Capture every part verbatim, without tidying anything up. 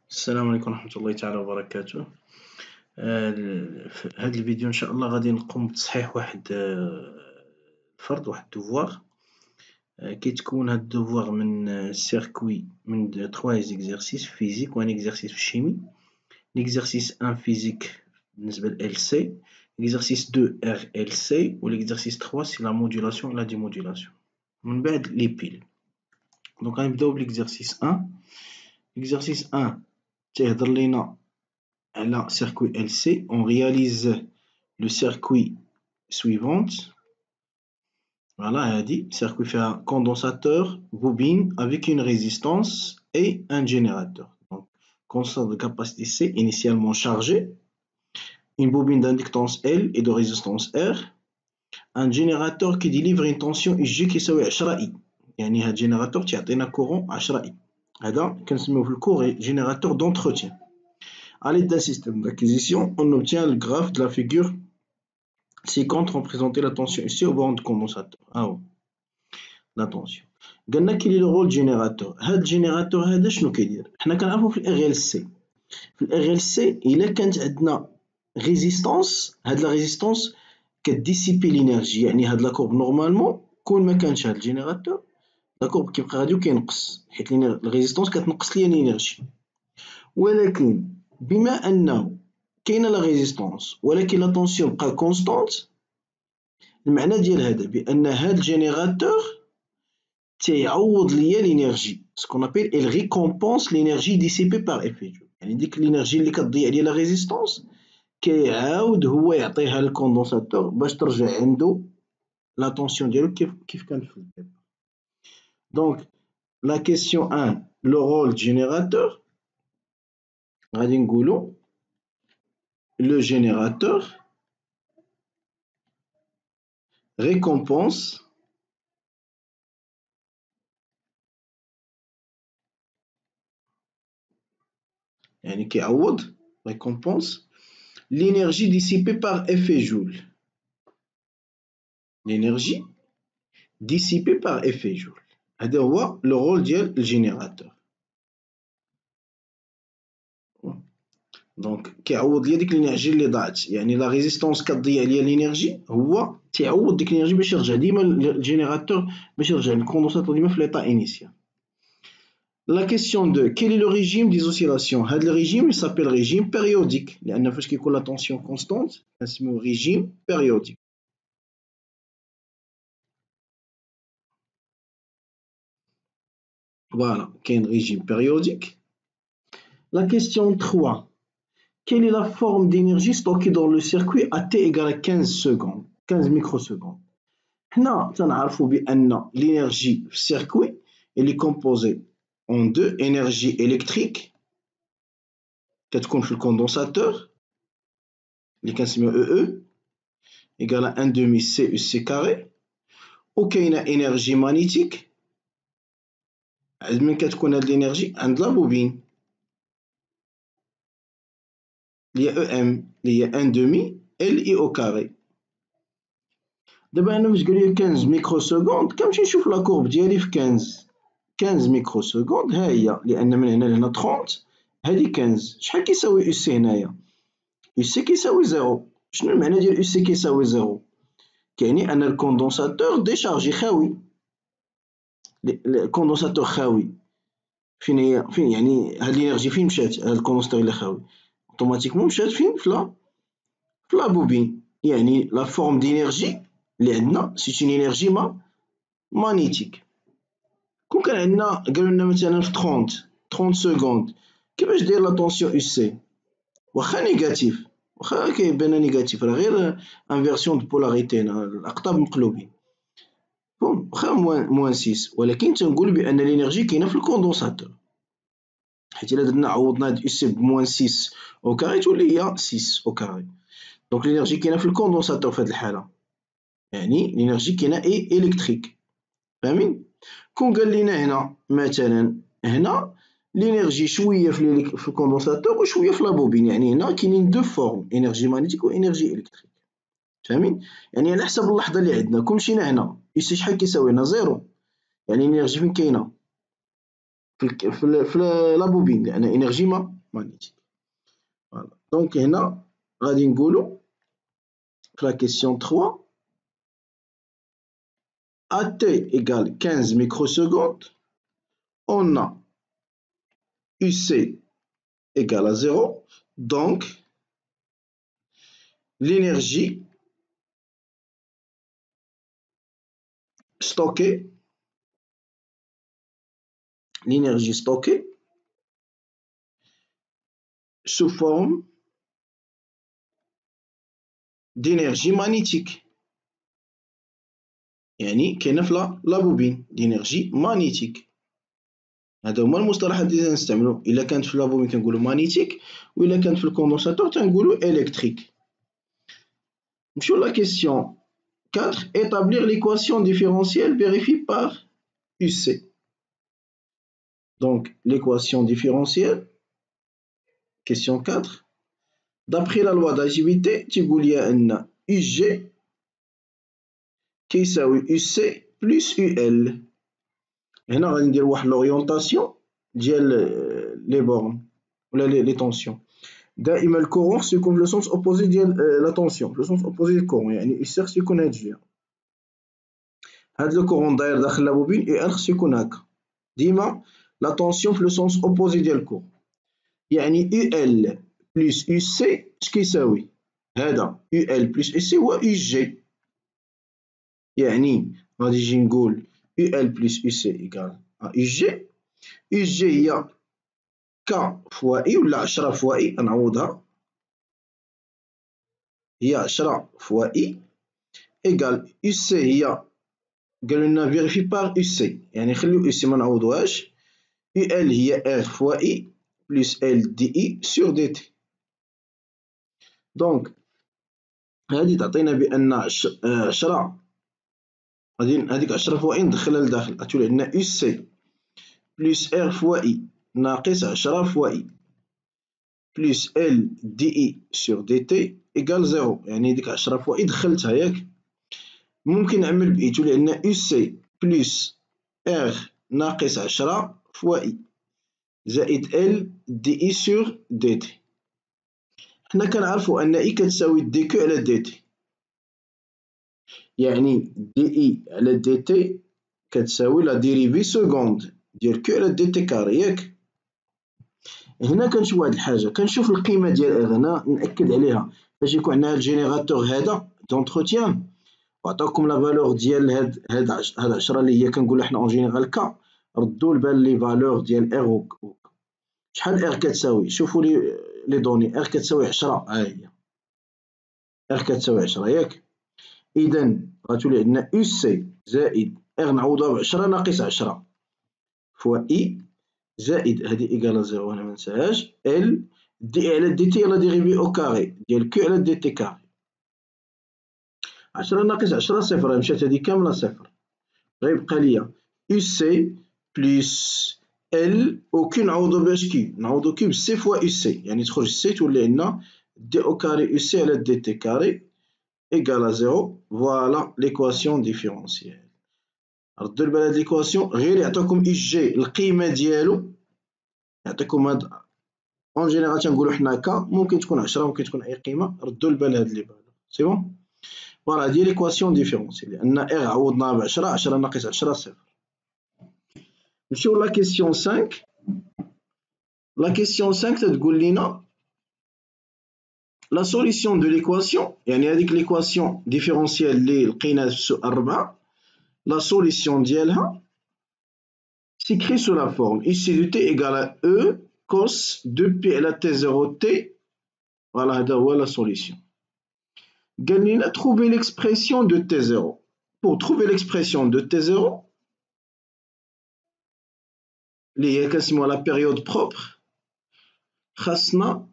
السلام عليكم ورحمة الله تعالى وبركاته. آه، في هذا الفيديو إن شاء الله غادي نقوم بتصحيح واحد آه، الفرض، واحد الدوفوار. آه، كيتكون هاد الدوفوار من سيركوي من تخوا زيكزارسيس فيزيك وان اكزارسيس في الشيمي. ليكزارسيس واحد فيزيك بالنسبة ل سي، ليكزارسيس اثنين ار ال سي، و ليكزارسيس ثلاثة سي لا موديولاسيون و لا ديموديولاسيون. من بعد لي بيل. دونك غنبداو بليكزارسيس واحد. ليكزارسيس واحد تيهضر لينا على circuit L C. On réalise le circuit suivant. Voilà, هادي circuit فيها condensateur, bobine avec une résistance et un générateur. Donc, condensateur de capacité C initialement chargé, une bobine d'inductance L et de résistance R, un générateur qui délivre une tension I G كيساوي عشرة I. يعني هاد الجينيراتور تيعطينا كورون عشرة I. هذا كنسميوه في الكور générateur d'entretien. À l'aide d'un système d'acquisition, on obtient le graphe de la figure ci-contre représenter la tension ici au bord du condensateur. Ah ouais, la tension. قالنا كاين لي رول جينيراتور. هاد الجينيراتور هذا شنو كيدير؟ حنا كنعرفو في الار ال سي. في الار ال سي الا كانت عندنا ريزيستانس، هاد لا ريزيستانس كديسيبي لينيرجي، يعني هاد لا كورب نورمالمون كون ما كانش هاد الجينيراتور لا كورب كيبقى غادي وكينقص، حيت الريزيستانس كتنقص ليا الانرجي. ولكن بما انه كاينه لا ريزيستانس ولكن لا طونسيون بقا كونستانت، المعنى ديال هذا بان هاد الجينيراتور تيعوض ليا لينيرجي، سكون ابيل il récompense l'énergie dissipée par effet Joule. يعني ديك الانرجي اللي كتضيع ديال لا ريزيستانس كيعاود هو يعطيها للكوندونساتور باش ترجع عنده لا طونسيون ديالو كيف كيف كانت في الديبار. دونك لا كيسيون واحد لو رول جينيراتور غادي نقولو le générateur récompense يعني كيعوض récompense l'énergie dissipée par effet Joule. L'énergie dissipée par effet Joule. هذا هو le rôle ديال الجينيراتور. دونك كيعوض ليا ديك الانرجي اللي ضاعت، يعني لا ريزيستونس كتضيع ليا الانرجي، هو تيعوض ديك الانرجي باش يرجع ديما الجينيراتور، باش يرجع الكوندونساتور ديما في ليطا انيسيال. La question deux, quel est le régime des oscillations? هذا le régime il s'appelle régime périodique لأن فاش كيكون la tension constante كنسميوه régime périodique. Voilà, كاين régime périodique. La question trois, quelle est la forme d'énergie stockée dans le circuit à t égale à quinze secondes, quinze microsecondes? حنا تنعرفوا بأن l'énergie في السيركوي elle est composée en deux: énergie électrique كتكون في الكوندونساتور اللي كنسميوه E E égale à un demi C U C carré، وكاينه énergie magnétique. عند من كتكون هاد الانرجي؟ عند لا بوبين اللي هي E M اللي هي un demi L I au carré. دابا انا فاش قالولي quinze ميكروسكوند كنمشي نشوف لا كورب ديالي في quinze quinze ميكروسكوند، ها هي، لان من هنا لهنا ثلاثين، هادي quinze. شحال كيساوي U C هنايا؟ U C كيساوي زيرو. شنو المعنى ديال U C كيساوي زيرو؟ كيعني ان الكوندونساتور ديشارجي خاوي، الكوندونساتور خاوي. فين هي؟ فين يعني هاد الانرجي فين مشات؟ هاد الكوندونساتور اللي خاوي اوتوماتيكمون مشات فين؟ فلا فلا بوبين. يعني لا فورم دينيرجي اللي عندنا سي اون انرجي ما مانيتيك. كون كان عندنا قالولنا مثلا في ثلاثين ثلاثين سكوند كيفاش داير لا طونسيون U C؟ واخا نيجاتيف، واخا كيبان نيجاتيف، راه غير انفيرسيون دو بولاريتي، الاقطاب مقلوبين. بون واخا موان ستة، ولكن تنقول بان الانرجي كاينه في الكوندونساتور، حيت الا درنا عوضنا هاد U C بموان ستة او كاري تولي هي ستة او كاري. دونك الانرجي كاينه في الكوندونساتور في هاد الحاله، يعني الانرجي كاينه اي الكتريك. فاهمين؟ كون قال لينا هنا مثلا هنا الانرجي شويه في في الكوندونساتور وشويه في لابوبين، يعني هنا كاينين دو فورم، انرجي مانيتيك و انرجي الكتريك. فاهمين؟ يعني على حسب اللحظه اللي عندنا. كون مشينا هنا يسي شحال كيساوي هنا؟ زيرو، يعني الانرجي فين كاينه؟ في, في, في لا بوبين لأن إنرجي ما ماغنيتيك. فوالا دونك هنا غادي نقولو في لا كيسيون trois à t égale quinze microsecondes, on a U C égale à zéro, donc l'énergie stockée, l'énergie stockée sous forme d'énergie magnétique. يعني كاينه في لا بوبين دينيرجي مانيتيك. هذا هما المصطلحات اللي نستعملو. الا كانت في لا بوبين كنقولو مانيتيك، والا كانت في الكوندونساتور تنقولو الكتريك. نمشيو لا كيسيون quatre. Établir l'équation différentielle vérifiée par U C. Donc l'équation différentielle, question quatre. D'après la loi d'agilité تيقول لي ان U G كيساوي U C plus U L. هنا غادي ندير واحد لوريونطاسيون ديال لي بورن ولا لي طونسيون. دائما الكورون خصو يكون في لو سونس اوبوزي ديال لا طونسيون، في لو سونس اوبوزي ديال الكورون، يعني يو سي خصو يكون هاد الجهه. هاد لو كورون داير داخل لا بوبين، يو ان خصو يكون هكا. ديما لا طونسيون في لو سونس اوبوزي ديال الكورون، يعني يو ال بلس يو سي اش كيساوي؟ هذا يو ال بلس يو سي هو يو جي. يعني غادي نجي نقول يو ال بلس يو سي ايكال يو جي. يو جي هي ك فوا اي ولا عشرة فوا اي، نعوضها هي عشرة فوا اي ايكال يو سي هي قالوا لنا فيريفي باغ يو سي، يعني خليو يو سي ما نعوضوهاش. يو ال هي ار فوا اي بلس ال دي اي سور دي تي. دونك هادي تعطينا بان عشرة غادي هاديك عشرة فوا اي ندخلها لداخل، غتولي عندنا يو سي بلس ار فوا اي ناقص عشرة فوا اي بلس ال دي اي سور دي تي ايكال زيرو. يعني ديك عشرة فوا اي دخلتها ياك. ممكن نعمل باي تولي عندنا يو سي بلس ار ناقص عشرة فوا اي زائد ال دي اي سور دي تي. حنا كنعرفو ان اي كتساوي دي كيو على دي تي، يعني دي اي على دي تي كتساوي لا ديريفي سكوند ديال كيو على دي تي كاري ياك. هنا كنشوف واحد الحاجه، كنشوف القيمه ديال ار، هنا ناكد عليها فاش يكون عندنا الجينيراتور هذا دونتروتيان وعطاكم لا فالور ديال هاد هاد هاد عشرة اللي هي كنقولوا حنا اون جينيرال كا. ردوا البال لي فالور ديال ار و شحال ار كتساوي. شوفوا لي لي دوني. ار كتساوي عشرة، ها هي ار كتساوي عشرة ياك. اذا غتولي عندنا يو سي زائد ار نعوضوها ب عشرة ناقص عشرة فوا اي زائد هادي ايكالا زيرو هنا منساهاش ال دي على دي تي لا ديريفي او كاري ديال كيو على دي تي كاري. عشرة ناقص عشرة صفر، مشات هادي كاملة صفر. غيبقى ليا يو سي بلس ال و كي نعوضو باش كي نعوضو كي بسي فوا يو سي، يعني تخرج سي تولي عندنا دي او كاري يو سي على دي تي كاري ايكالا زيرو. فوالا ليكواسيون ديفيرونسيال. ردوا البال هاد ليكواسيون غير يعطيكم اي جي القيمة ديالو، يعطيكم هاد اون جينيرال تنقولو حنا كا، ممكن تكون عشرة ممكن تكون اي قيمة. ردوا البال هاد لي فالور سي بون. فوالا هادي ليكواسيون ديفيرونسيال لأن ار عوضناها ب عشرة، عشرة ناقص عشرة صفر. نمشيو لا كيسيون خمسة. لا كيسيون خمسة تتقول لينا لا سوليسيون دو ليكواسيون، يعني هاديك ليكواسيون ديفيرونسيال اللي لقينا في السؤال ربعة، لا سوليسيون ديالها s'écrit sous la forme ici de t égale à E cos deux pi à la t zéro t. Voilà, هذا هو la solution. قال لنا trouver l'expression de t zéro. Pour trouver l'expression de t zéro اللي هي كنسموها la période propre، خاصنا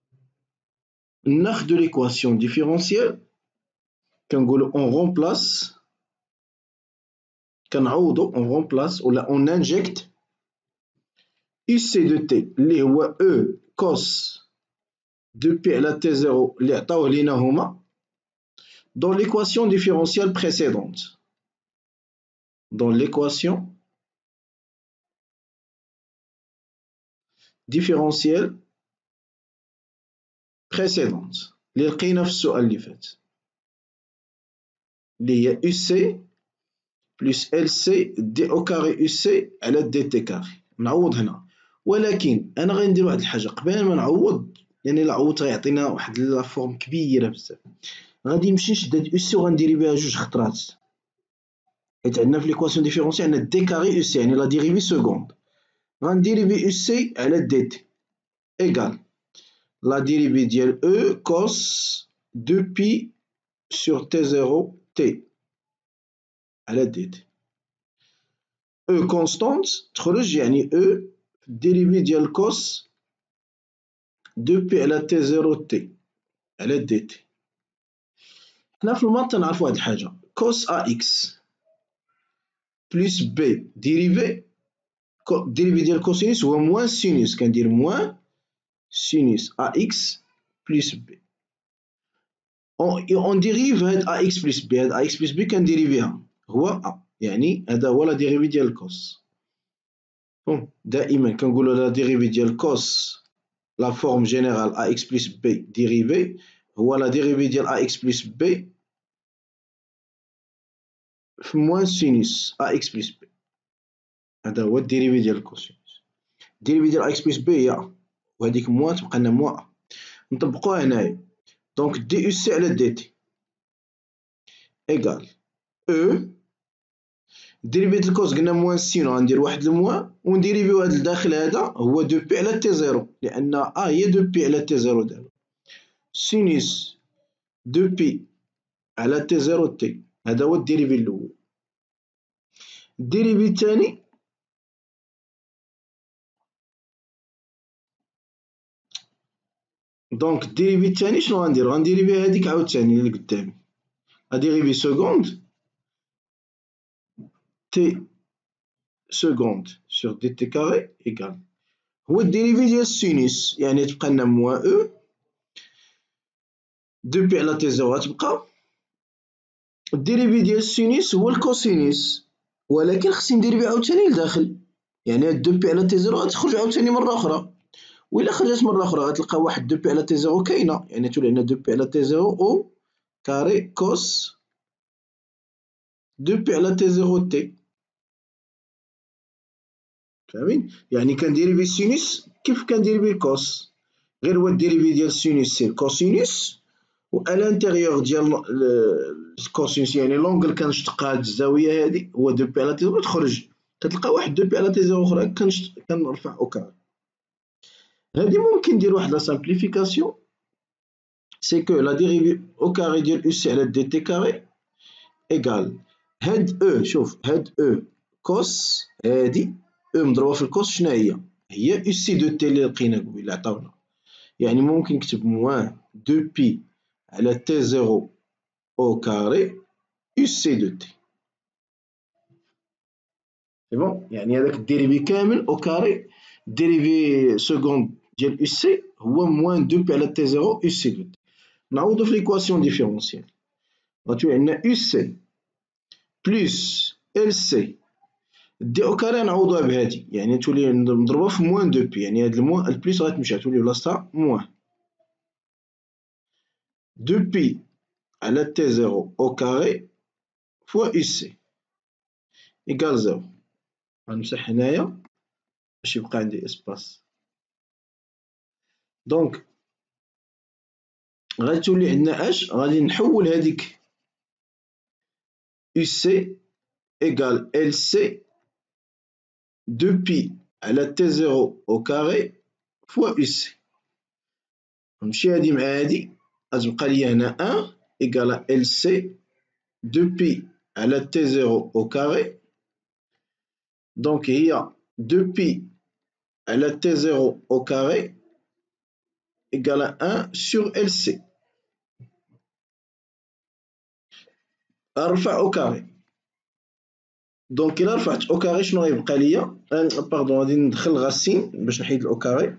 ناخدو l'équation différentielle كنقولو on remplace، كنعوضو on remplace ولا on injecte U C de t اللي هو E cos deux pi على t zéro اللي عطاوه لينا هما dans l'équation différentielle précédente. Dans l'équation ديفيرونسيال بريسيدونت اللي لقينا في السؤال اللي فات، اللي هي يو سي بلس ال سي دي او كاري يو سي على دي تي كاري. نعوض هنا، ولكن انا غندير واحد الحاجه قبل ما نعوض، لان الا عوضت غيعطينا واحد لا فورم كبيره بزاف. غادي نمشي نشد هاد يو سي وغنديري بها جوج خطرات، حيت عندنا في ليكواسيون ديفيرونسيال عندنا دي كاري يو سي يعني لا ديريفي سكوند. غنديريفي يو سي على دي تي ايكال لا ديريفي ديال او كوس دو بي sur تي زيرو تي على دي تي. او كونستانت تخرج يعني او الديريفي ديال كوس دو بي على تي زيرو تي على دي تي. حنا في المات تنعرفو واحد الحاجة، كوس ا اكس بلس بي ديريفي الديريفي ديال كوسينوس هو موان سينوس، كندير موان سينوس ا اكس بلس بي. اون ديريف هاد ا اكس بلس بي، هاد ا اكس بلس بي كنديريفيها هو ا، يعني هذا هو لا ديريفي ديال الكوس. بون دائما كنقولو لا ديريفي ديال كوس لا فورم جينيرال ا اكس بلس بي ديريفي هو لا ديريفي ديال ا اكس بلس بي في موان سينوس ا اكس بلس بي. هذا هو الديريفي ديال الكوسينوس. الديريفي ديال ا اكس بلس بي هي ا، وهذيك موان تبقى لنا موان ا. نطبقوها هنايا، دونك دي يو سي على دي تي ايكال او ديريفي ديال الكوس قلنا موان سينو، غندير واحد الموان ونديريفيو هاد الداخل هذا هو دو بي على تي زيرو، لأن ا هي دو بي على تي زيرو دابا. سينوس دو بي على تي زيرو تي، هذا هو الديريفي الأول. الديريفي الثاني دونك الديريفي الثاني شنو غندير؟ غنديريفي هذيك عاوتاني اللي قدامي، غاديريفي سكوند تي سكوند سور دي تي كاري ايكال هو الديريفي ديال السينوس، يعني تبقى لنا موان او دو بي على تي زيرو غتبقى. الديريفي ديال السينوس هو الكوسينوس، ولكن خصني نديريفي عاوتاني لداخل، يعني هاد دو بي على تي زيرو غتخرج عاوتاني مرة أخرى، وإلا خرجت مرة أخرى غتلقى واحد دو بي على تي زيرو كاينة، يعني تولي عندنا دو بي على تي زيرو أو كاري كوس دو بي على تي زيرو تي. فاهمين؟ يعني كنديريفي السينوس كيف كنديريفي الكوس، غير هو الديريفي ديال السينوس سي الكوسينوس، و الانتيريور ديال الكوسينوس يعني لونغل كنشتق هاد الزاوية هادي هو دو بي على تي زيرو، تخرج كتلقى واحد دو بي على تي زيرو أخرى كنرفع أو كاري. هادي ممكن ندير واحد لا سامبليفيكاسيون، سي كو لا ديريفي أو كاري ديال أو سي على دي تي كاري ايكال هاد او، شوف هاد او كوس هادي او مضروبة في الكوس شنا هي؟ هي أو سي دو تي اللي لقينا قبيله عطاونا، يعني ممكن نكتب موان دو بي على تي زيرو أو كاري أو سي دو تي. سي بون، يعني هذاك الديريفي كامل أو كاري الديريفي سكوند ديال أو سي هو موان دو بي على تي زيرو أو سي دو تي. نعوضو في ليكواسيون ديفيرونسيال، غتولي عندنا أو سي بلس ال سي دي او كاري نعوضوها بهادي، يعني تولي مضروبة في موان دو بي، يعني هاد الموان البليس غتمشي تولي بلاصتها موان دو بي على تي زيرو أو كاري فوا أو سي إيكال زيرو. غنمسح هنايا باش يبقى عندي اسباس. دونك غادي تولي عندنا اش؟ غادي نحول هاديك أو سي إيكال ال سي دو بي على تي زيرو أو كاري فوا أو سي. نمشي هادي مع هادي غتبقى ليا هنا ان إيكال ال سي دو بي على تي زيرو أو كاري، دونك هي دو بي على تي زيرو أو كاري إيكال ان سور ال سي. غنرفع أو كاري، دونك إلا رفعت أو كاري شنو غيبقى ليا؟ باردون غادي ندخل غاسين باش نحيد الأو كاري،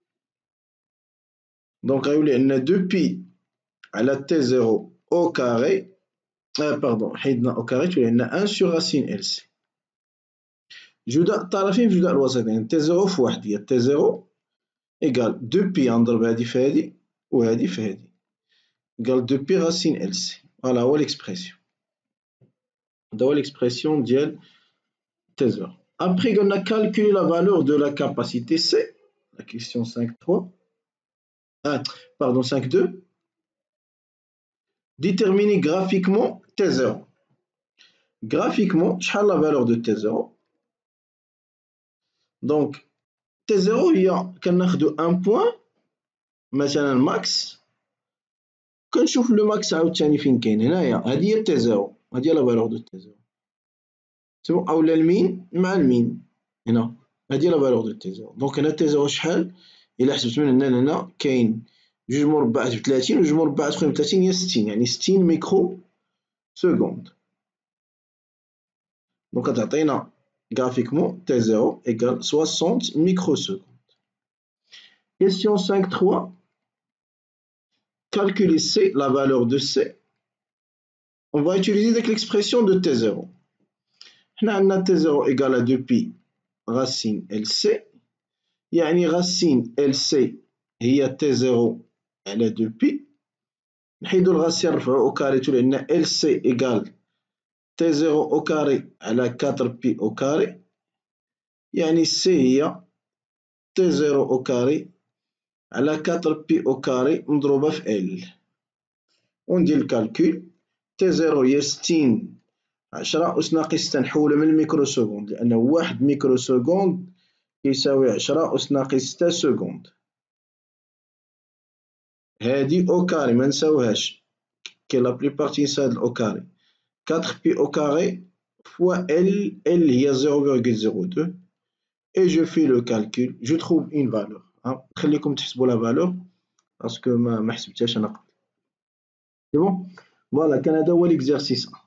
دونك غيولي عندنا دو بي على تي زيرو أو كاري، آه باردون حيدنا أو كاري تولي عندنا ان سور غاسين ال سي. جداء الطرفين في جداء الوسطين، تي زيرو في واحد هي تي زيرو إيكال دو بي غنضرب هادي في هادي وهادي في هادي إيكال دو بي غاسين إل سي. فوالا هو ليكسبرسيون، هذا هو ليكسبرسيون ديال تي زيرو. Après قلنا calculer la valeur de la capacité C, la question cinq trois, ah, pardon cinq deux, déterminer graphiquement T zéro. Graphiquement, شحال la valeur de T zéro. Donc T zéro هي كناخدو un point مثلا max، كنشوف لو ماكس عاوتاني فين كاين هنايا، هادي هي تي زيرو، هادي هي لا فالور دو تي زيرو، سي اولا المين مع المين هنا، هادي هي لا فالور دو تي زيرو. دونك هنا تي زيرو شحال؟ إلا حسبت من هنا لهنا كاين جوج مربعات بثلاثين وجوج مربعات أخرين بثلاثين هي ستين، يعني ستين ميكرو سكوند. دونك كتعطينا graphiquement تي زيرو égale soixante microsecondes. Question cinq trois, calculer C, la valeur de C. On va utiliser donc l'expression de T zéro. حنا عندنا T zéro égale à deux pi racine L C، يعني racine L C هي T zéro على deux pi، نحيدو الغاسية نرفعو au carré تولي عندنا L C égale T zéro au carré على quatre pi au carré، يعني C هي T zéro au carré على quatre pi au carré مضروبة في L. وندير الكالكول. T zéro هي ستين عشرة أس ناقص ستة، نحولها من الميكرو سكوند لأنه واحد ميكرو سكوند يساوي عشرة أس ناقص ستة سكوند. هادي أو كاري منساوهاش، كي لا بليبار تينسى هاد الأو كاري، quatre pi au carré fois L، L هي zéro virgule zéro deux، et je fais le calcul, je trouve une valeur. نخليكم تحسبوا لا فالور باسكو ما حسبتهاش أنا قبل. سي بون، فوالا كان هذا هو ليكزارسيس.